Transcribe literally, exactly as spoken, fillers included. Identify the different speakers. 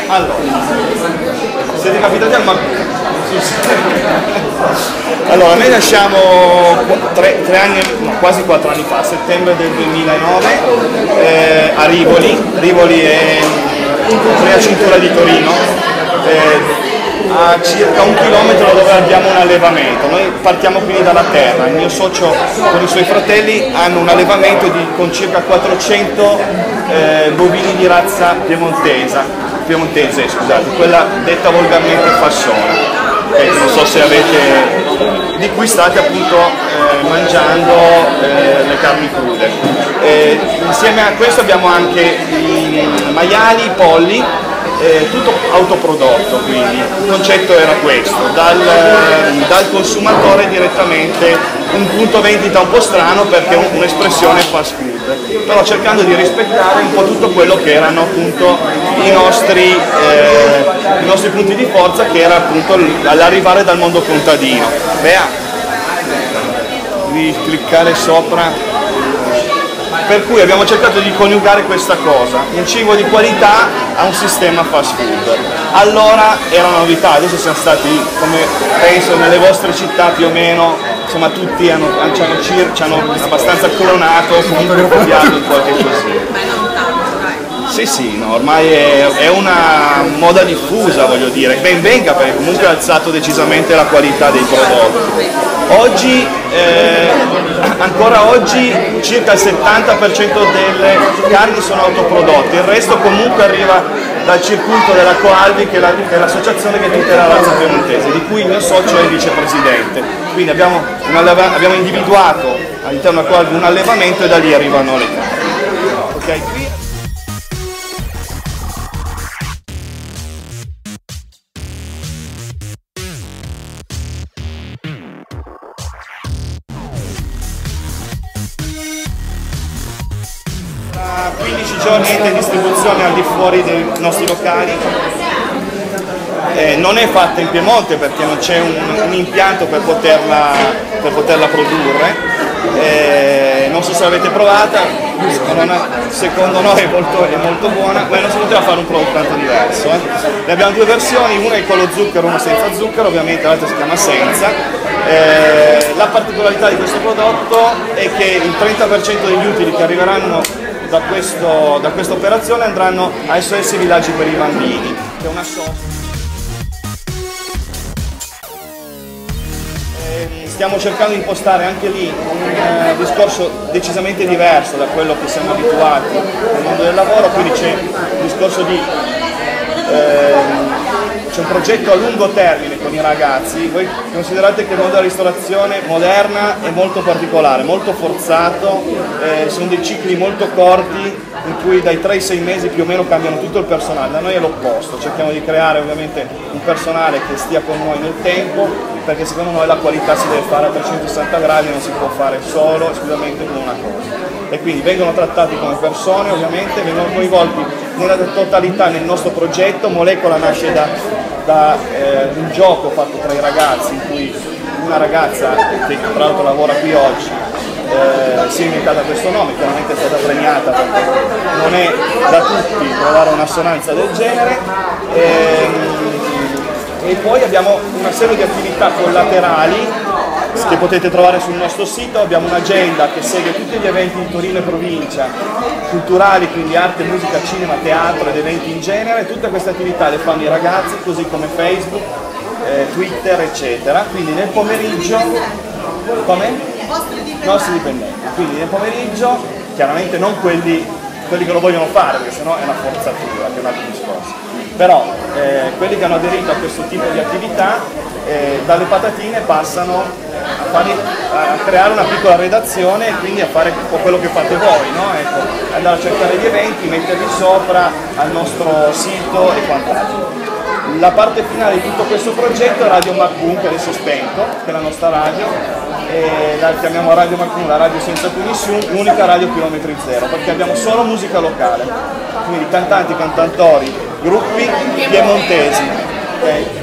Speaker 1: Allora, siete capitati al Macbun. Allora, noi nasciamo tre, tre anni, no, quasi quattro anni fa, a settembre del duemilanove, eh, a Rivoli. Rivoli è nella cintura di Torino, eh, a circa un chilometro da dove abbiamo un allevamento. Noi partiamo quindi dalla terra, il mio socio con i suoi fratelli hanno un allevamento di, con circa quattrocento eh, bovini di razza piemontesa, piemontese, scusate, quella detta volgarmente fassona. Eh, non so se avete, di cui state appunto eh, mangiando eh, le carni crude. Eh, insieme a questo abbiamo anche i maiali, i polli, eh, tutto autoprodotto, quindi il concetto era questo, dal, dal consumatore direttamente, un punto vendita un po' strano perché è un'espressione fast food, però cercando di rispettare un po' tutto quello che erano appunto i nostri, eh, i nostri punti di forza, che era appunto all'arrivare dal mondo contadino. Bea, devi cliccare sopra. Per cui abbiamo cercato di coniugare questa cosa, un cibo di qualità a un sistema fast food. Allora era una novità, adesso siamo stati, come penso nelle vostre città più o meno, insomma tutti hanno, hanno, ci hanno abbastanza clonato, comunque copiato in qualche così. Sì, sì, no, ormai è, è una moda diffusa, voglio dire, ben venga perché comunque ha alzato decisamente la qualità dei prodotti. Oggi, eh, ancora oggi, circa il settanta per cento delle carni sono autoprodotte, il resto comunque arriva dal circuito della Coalvi, che è l'associazione che tutela la razza piemontese, di cui il mio socio è il vicepresidente. Quindi abbiamo, un abbiamo individuato all'interno della Coalvi un allevamento e da lì arrivano le carni. Okay? quindici giorni di distribuzione al di fuori dei nostri locali, eh, non è fatta in Piemonte perché non c'è un, un impianto per poterla, per poterla produrre, eh, non so se l'avete provata, secondo noi è molto, è molto buona, ma non si poteva fare un prodotto tanto diverso. Eh. Ne abbiamo due versioni, una è con lo zucchero, una senza zucchero, ovviamente l'altra si chiama senza. Eh, la particolarità di questo prodotto è che il trenta per cento degli utili che arriveranno da, questo, da questa operazione andranno a S O S Villaggi per i Bambini, che è una sosta. Eh, stiamo cercando di impostare anche lì un eh, discorso decisamente diverso da quello che siamo abituati nel mondo del lavoro, quindi c'è un discorso di eh, c'è un progetto a lungo termine con i ragazzi. Voi considerate che il mondo della ristorazione moderna è molto particolare, molto forzato, eh, sono dei cicli molto corti in cui dai tre ai sei mesi più o meno cambiano tutto il personale. Da noi è l'opposto, cerchiamo di creare ovviamente un personale che stia con noi nel tempo, perché secondo noi la qualità si deve fare a trecentosessanta gradi, non si può fare solo esclusivamente con una cosa. E quindi vengono trattati come persone, ovviamente, vengono coinvolti nella totalità nel nostro progetto. Molecola nasce da, da eh, un gioco fatto tra i ragazzi, in cui una ragazza, che tra l'altro lavora qui oggi, eh, si è inventata questo nome, chiaramente è stata premiata perché non è da tutti trovare un'assonanza del genere. E, e poi abbiamo una serie di attività collaterali che potete trovare sul nostro sito. Abbiamo un'agenda che segue tutti gli eventi in Torino e provincia, culturali, quindi arte, musica, cinema, teatro ed eventi in genere. Tutte queste attività le fanno i ragazzi, così come Facebook, eh, Twitter, eccetera. Quindi nel pomeriggio, come? I nostri dipendenti. Quindi nel pomeriggio, chiaramente non quelli, quelli che lo vogliono fare, perché sennò è una forzatura, che è un altro discorso. Però eh, quelli che hanno aderito a questo tipo di attività, eh, dalle patatine passano a, fare, a creare una piccola redazione e quindi a fare un po' quello che fate voi, no? Ecco, andare a cercare gli eventi, metterli sopra al nostro sito e quant'altro. La parte finale di tutto questo progetto è Radio Macbun, che adesso è spento, che è la nostra radio, e la chiamiamo Radio Macbun, la radio senza commissione, l'unica radio chilometri zero, perché abbiamo solo musica locale, quindi cantanti, cantantori, gruppi piemontesi. Okay?